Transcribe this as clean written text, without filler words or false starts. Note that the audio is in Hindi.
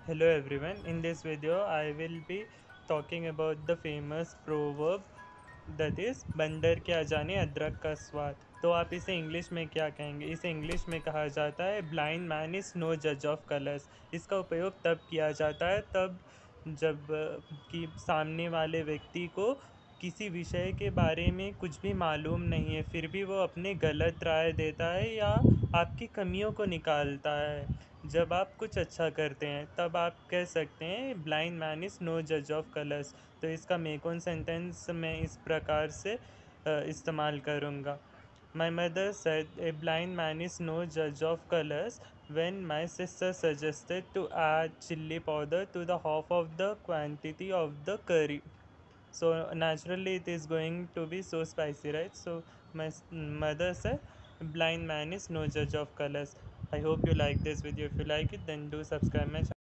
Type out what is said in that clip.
Hello everyone. In this video, I will be talking about the famous proverb that is बंदर क्या जाने अदरक का स्वाद। तो आप इसे इंग्लिश में क्या कहेंगे? इसे इंग्लिश में कहा जाता है ब्लाइंड मैन इज़ नो जज ऑफ कलर्स। इसका उपयोग तब किया जाता है तब जब कि सामने वाले व्यक्ति को किसी विषय के बारे में कुछ भी मालूम नहीं है, फिर भी वो अपने गलत राय देता है या आपकी कमियों को निकालता है। जब आप कुछ अच्छा करते हैं तब आप कह सकते हैं ब्लाइंड मैन इज़ नो जज ऑफ कलर्स। तो इसका मेकोन सेंटेंस मैं इस प्रकार से इस्तेमाल करूँगा। My mother said a blind man is no जज of colours when my sister suggested to add chili powder to the half of the quantity of the curry. So naturally it is going to be so spicy, right? So my mother said blind man is no judge of colors. I hope you like this video. If you like it, then do subscribe my channel.